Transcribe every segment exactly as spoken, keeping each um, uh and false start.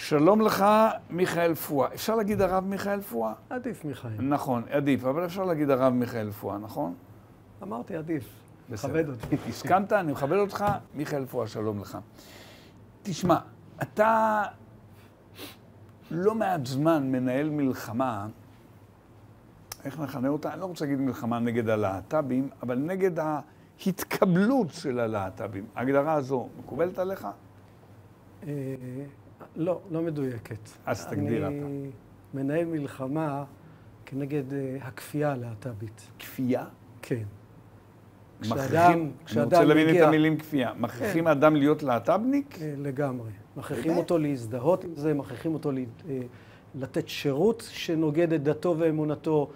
שלום לך, מיכאל פואה. אפשר להגיד הרב מיכאל פואה? עדיף מיכאל. נכון, עדיף, אבל אפשר להגיד הרב מיכאל פואה, נכון? אמרתי עדיף. בסדר. מכבד אותי. הסכמת, אני מכבד אותך, מיכאל פואה, שלום לך. תשמע, אתה לא מעט זמן מנהל מלחמה, איך נכנה אותה? אני לא רוצה להגיד מלחמה נגד הלהט"בים, אבל נגד ההתקבלות של הלהט"בים. ההגדרה הזו מקובלת עליך? לא, לא מדויקת. אז תגדיר אתה. אני מנהל מלחמה כנגד הכפייה הלהט"בית. כפייה? כן. מכריחים, אני רוצה להבין את המילים כפייה. מכריחים האדם להיות להט"בניק? לגמרי. מכריחים אותו להזדהות עם זה, מכריחים אותו לתת שירות שנוגד את דתו ואמונתו.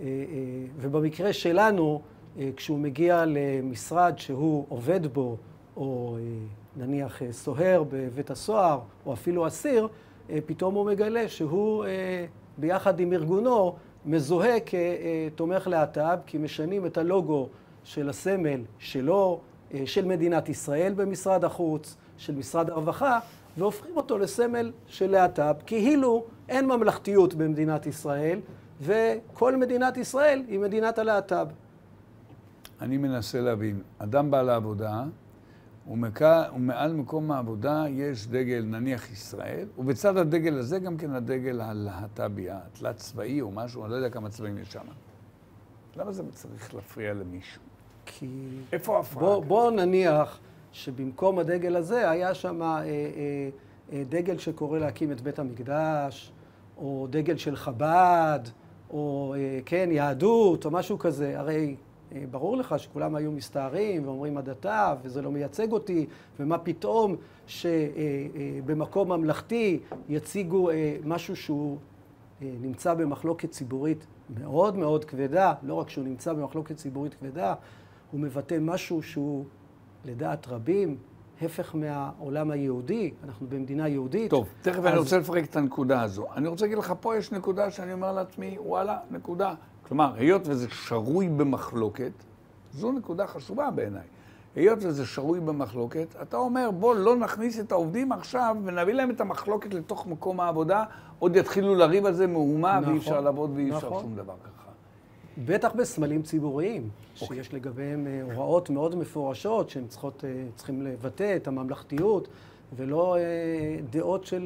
ובמקרה שלנו, כשהוא מגיע למשרד שהוא עובד בו, או נניח סוהר בבית הסוהר, או אפילו אסיר, פתאום הוא מגלה שהוא ביחד עם ארגונו מזוהה כתומך להט"ב, כי משנים את הלוגו של הסמל שלו, של מדינת ישראל במשרד החוץ, של משרד הרווחה, והופכים אותו לסמל של להט"ב, כאילו אין ממלכתיות במדינת ישראל, וכל מדינת ישראל היא מדינת הלהט"ב. אני מנסה להבין, אדם בא לעבודה, ומקה, ומעל מקום העבודה יש דגל, נניח ישראל, ובצד הדגל הזה גם כן הדגל הלהט"בי, התלת צבאי או משהו, אני לא יודע כמה צבעים יש שם. למה זה צריך להפריע למישהו? כי... איפה ההפרעה? בוא, בוא נניח שבמקום הדגל הזה היה שם אה, אה, אה, דגל שקורא להקים את בית המקדש, או דגל של חב"ד, או אה, כן, יהדות, או משהו כזה. הרי אה, ברור לך שכולם היו מסתערים ואומרים הדתה, וזה לא מייצג אותי, ומה פתאום שבמקום אה, אה, ממלכתי יציגו אה, משהו שהוא אה, נמצא במחלוקת ציבורית מאוד מאוד כבדה, לא רק שהוא נמצא במחלוקת ציבורית כבדה, הוא מבטא משהו שהוא, לדעת רבים, הפך מהעולם היהודי. אנחנו במדינה יהודית. טוב, תכף אז... אני רוצה לפרק את הנקודה הזו. אני רוצה להגיד לך, פה יש נקודה שאני אומר לעצמי, וואלה, נקודה. כלומר, היות וזה שרוי במחלוקת, זו נקודה חשובה בעיניי. היות וזה שרוי במחלוקת, אתה אומר, בוא לא נכניס את העובדים עכשיו ונביא להם את המחלוקת לתוך מקום העבודה, עוד יתחילו לריב על זה מהומה, נכון, ואי אפשר לעבוד ואי אפשר נכון. שום דבר ככה. בטח בסמלים ציבוריים, אוקיי. שיש לגביהם הוראות מאוד מפורשות, שהם צריכות, צריכים לבטא את הממלכתיות, ולא דעות של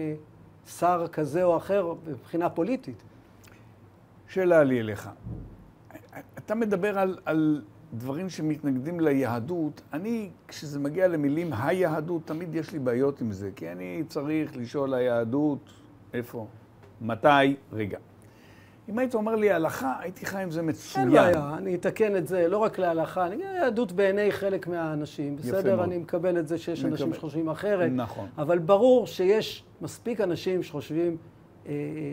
שר כזה או אחר מבחינה פוליטית. שאלה לי אליך. אתה מדבר על, על דברים שמתנגדים ליהדות. אני, כשזה מגיע למילים היהדות, תמיד יש לי בעיות עם זה, כי אני צריך לשאול היהדות, איפה, מתי, רגע. אם היית אומר לי הלכה, הייתי חי עם זה מצוין. אין בעיה, אני אתקן את זה, לא רק להלכה, אני יהדות בעיני חלק מהאנשים. בסדר, אני מקבל את זה שיש אנשים שחושבים אחרת. נכון. אבל ברור שיש מספיק אנשים שחושבים אה,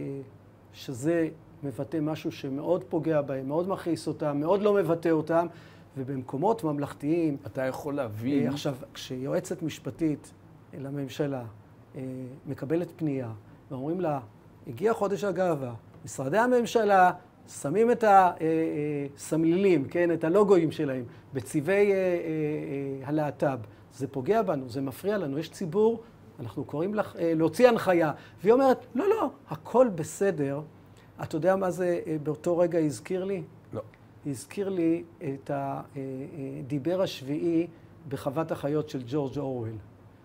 שזה מבטא משהו שמאוד פוגע בהם, מאוד מכעיס אותם, מאוד לא מבטא אותם, ובמקומות ממלכתיים... אתה יכול להבין... אה, עכשיו, כשיועצת משפטית לממשלה אה, מקבלת פנייה, ואומרים לה, הגיע חודש הגאווה, משרדי הממשלה שמים את הסמלילים, כן, את הלוגויים שלהם, בצבעי הלהט"ב. זה פוגע בנו, זה מפריע לנו. יש ציבור, אנחנו קוראים לך להוציא הנחיה, והיא אומרת, לא, לא, הכל בסדר. אתה יודע מה זה באותו רגע הזכיר לי? לא. הזכיר לי את הדיבר השביעי בחוות החיות של ג'ורג' אורוול.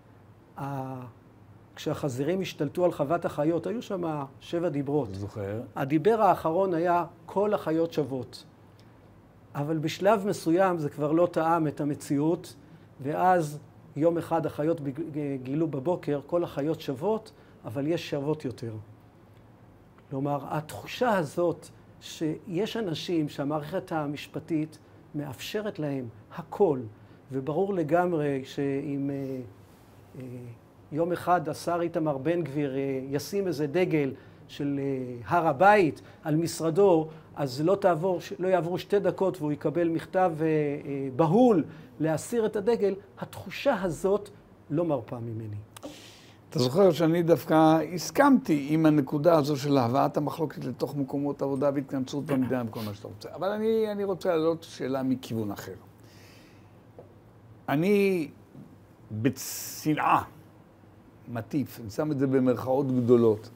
כשהחזירים השתלטו על חוות החיות, היו שם שבע דיברות. זוכר. הדיבר האחרון היה כל החיות שוות. אבל בשלב מסוים זה כבר לא טעם את המציאות, ואז יום אחד החיות גילו בבוקר, כל החיות שוות, אבל יש שוות יותר. כלומר, התחושה הזאת שיש אנשים שהמערכת המשפטית מאפשרת להם הכל, וברור לגמרי שאם... יום אחד השר איתמר בן גביר ישים איזה דגל של הר הבית על משרדו, אז לא תעבור, לא יעברו שתי דקות והוא יקבל מכתב בהול להסיר את הדגל. התחושה הזאת לא מרפה ממני. אתה זוכר שאני דווקא הסכמתי עם הנקודה הזו של הבאת המחלוקת לתוך מקומות עבודה והתכנסות במדינה וכל מה שאתה רוצה. אבל אני, אני רוצה להעלות שאלה מכיוון אחר. אני בצנעה מטיף, אני שם את זה במרכאות גדולות,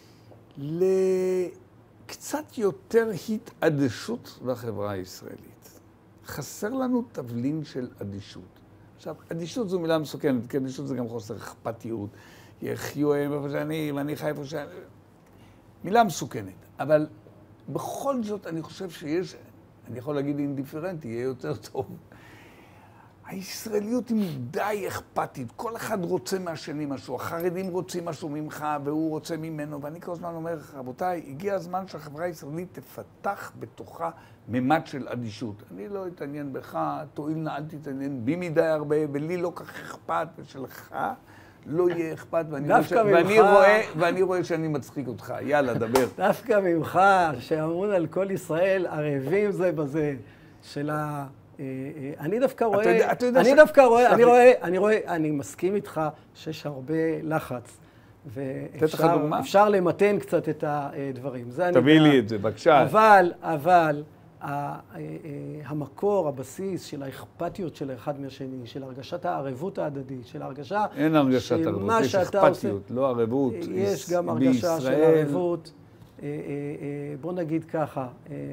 לקצת יותר התעדשות בחברה הישראלית. חסר לנו תבלין של אדישות. עכשיו, אדישות זו מילה מסוכנת, כי אדישות זה גם חוסר אכפתיות. יחיו הם איפה שאני, ואני חי איפה שאני... מילה מסוכנת, אבל בכל זאת אני חושב שיש, אני יכול להגיד אינדיפרנטי, יהיה יותר טוב. הישראליות היא מדי אכפתית, כל אחד רוצה מהשני משהו, החרדים רוצים משהו ממך והוא רוצה ממנו, ואני כל הזמן אומר, רבותיי, הגיע הזמן שהחברה הישראלית תפתח בתוכה ממד של אדישות. אני לא אתעניין בך, תועיל נא אל תתעניין בי מדי הרבה, ולי לא כך אכפת, ושלך לא יהיה אכפת, ואני רואה, ש... ואני, רואה, ואני רואה שאני מצחיק אותך. יאללה, דבר. דווקא ממך, שאמון על כל ישראל, ערבים זה בזה, של ה... אני דווקא רואה, אתה יודע, אתה יודע אני ש... דווקא רואה, אני רואה, אני רואה, אני מסכים איתך שיש הרבה לחץ, ואפשר למתן קצת את הדברים. תביא לי את זה, בבקשה. אבל, אבל, המקור, הבסיס של האכפתיות של האחד מהשני, של הרגשת הערבות ההדדית, של הרגשה... אין הרגשת ערבות, יש אכפתיות, לא ערבות. יש גם הרגשה של ערבות. בוא נגיד ככה,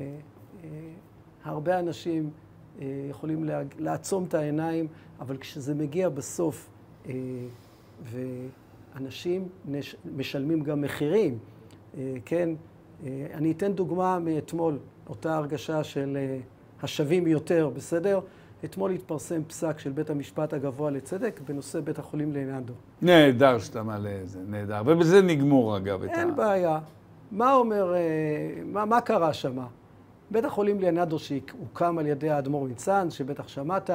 הרבה אנשים יכולים לעצום את העיניים, אבל כשזה מגיע בסוף, ואנשים משלמים גם מחירים, כן? אני אתן דוגמה מאתמול, אותה הרגשה של השווים יותר, בסדר? אתמול התפרסם פסק של בית המשפט הגבוה לצדק בנושא בית החולים לנאדו. נהדר שאתה מעלה את זה, נהדר. ובזה נגמור אגב את ה... אין בעיה. מה אומר, מה, מה קרה שמה? בית החולים לנאדו שהוקם על ידי האדמו"ר מצאנז, שבטח שמעת,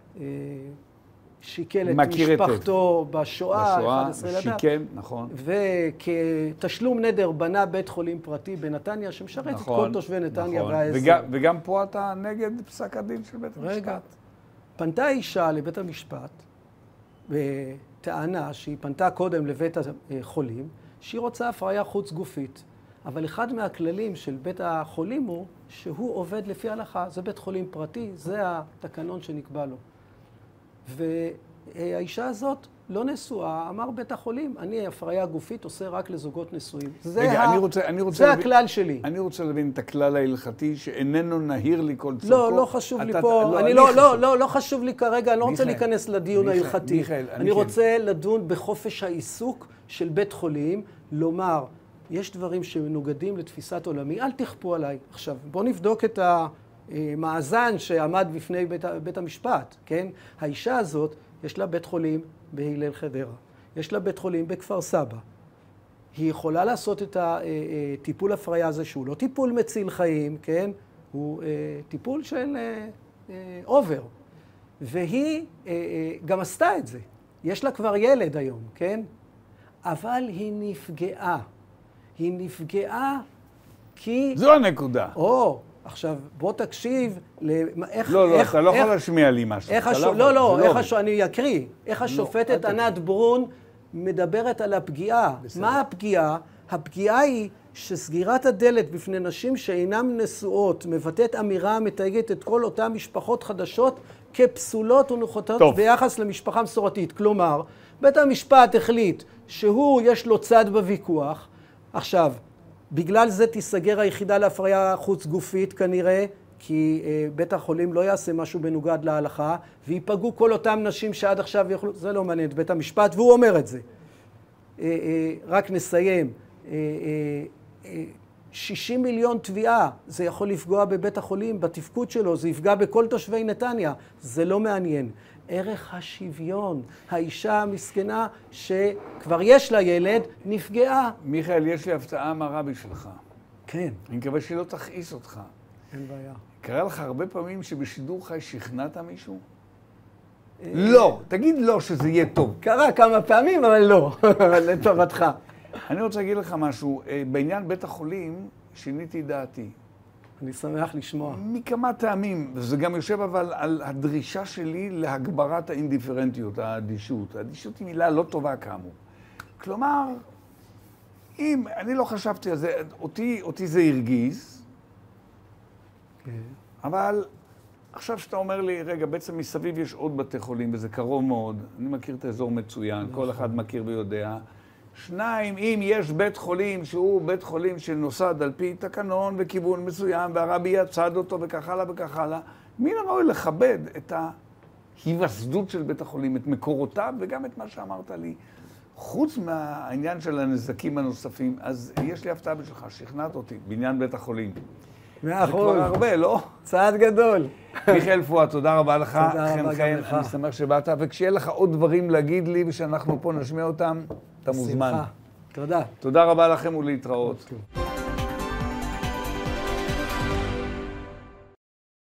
שיקל את משפחתו בשואה, בשואה, שיקם, נכון. וכתשלום נדר בנה בית חולים פרטי בנתניה, שמשרת נכון, את כל תושבי נתניה נכון. והאזור. וגם, וגם פה אתה נגד פסק הדין של בית המשפט. רגע, פנתה אישה לבית המשפט, בטענה שהיא פנתה קודם לבית החולים, שהיא רוצה הפריה חוץ גופית. אבל אחד מהכללים של בית החולים הוא שהוא עובד לפי ההלכה. זה בית חולים פרטי, זה התקנון שנקבע לו. והאישה הזאת לא נשואה, אמר בית החולים, אני הפריה גופית עושה רק לזוגות נשואים. זה, רגע, ה... אני רוצה, אני רוצה זה להבין, הכלל שלי. אני רוצה להבין את הכלל ההלכתי שאיננו נהיר לי כל צורכו. לא, לא חשוב אתה, לי פה, לא, אני לא, לא, לא, לא חשוב לי כרגע, אני לא רוצה להיכנס לדיון מיכאל, ההלכתי. מיכאל, אני, אני רוצה לדון בחופש העיסוק של בית חולים, לומר, יש דברים שמנוגדים לתפיסת עולמי, אל תכפו עליי. עכשיו, בואו נבדוק את המאזן שעמד בפני בית, בית המשפט, כן? האישה הזאת, יש לה בית חולים בהלל חדרה, יש לה בית חולים בכפר סבא. היא יכולה לעשות את הטיפול הפריה הזה, שהוא לא טיפול מציל חיים, כן? הוא טיפול של אובר. והיא גם עשתה את זה. יש לה כבר ילד היום, כן? אבל היא נפגעה. היא נפגעה כי... זו הנקודה. או, עכשיו בוא תקשיב לאיך... לא, לא, אתה לא יכול להשמיע לי משהו. לא, לא, אני אקריא. איך השופטת ענת ברון מדברת על הפגיעה. מה הפגיעה? הפגיעה היא שסגירת הדלת בפני נשים שאינן נשואות מבטאת אמירה המתייגת את כל אותן משפחות חדשות כפסולות ונחותות ביחס למשפחה מסורתית. כלומר, בית המשפט החליט שהוא יש לו צד בוויכוח. עכשיו, בגלל זה תיסגר היחידה להפריה חוץ גופית כנראה, כי אה, בית החולים לא יעשה משהו בנוגד להלכה, ויפגעו כל אותם נשים שעד עכשיו יוכלו, זה לא מעניין את בית המשפט, והוא אומר את זה. אה, אה, רק נסיים. אה, אה, אה, שישים מיליון תביעה, זה יכול לפגוע בבית החולים, בתפקוד שלו, זה יפגע בכל תושבי נתניה, זה לא מעניין. ערך השוויון, האישה המסכנה שכבר יש לה ילד, נפגעה. מיכאל, יש לי הפתעה מרה בשבילך. כן. אני מקווה שלא תכעיס אותך. אין בעיה. קרה לך הרבה פעמים שבשידור חי שכנעת מישהו? לא, תגיד לא שזה יהיה טוב. קרה כמה פעמים, אבל לא, לטובתך. אני רוצה להגיד לך משהו, בעניין בית החולים שיניתי דעתי. אני שמח לשמוע. מכמה טעמים, וזה גם יושב אבל על הדרישה שלי להגברת האינדיפרנטיות, האדישות. האדישות היא מילה לא טובה כאמור. כלומר, אם, אני לא חשבתי על זה, אותי, אותי זה הרגיז, okay. אבל עכשיו שאתה אומר לי, רגע, בעצם מסביב יש עוד בתי חולים, וזה קרוב מאוד. אני מכיר את האזור מצוין, כל אחד מכיר ויודע. שניים, אם יש בית חולים שהוא בית חולים שנוסד על פי תקנון וכיוון מסוים, והרבי יצד אותו וכך הלאה וכך הלאה, מן הראוי לכבד את ההיווסדות של בית החולים, את מקורותיו וגם את מה שאמרת לי. חוץ מהעניין של הנזקים הנוספים, אז יש לי הפתעה בשבילך, שכנעת אותי בעניין בית החולים. מאה אחוז. זה כבר הרבה, לא? צעד גדול. מיכאל פואד, תודה רבה לך. תודה רבה גם לך. אני שמח שבאת, וכשיהיה לך עוד דברים להגיד לי ושאנחנו פה נשמיע אותם, אתה מוזמן. שמחה. תודה. תודה רבה לכם ולהתראות.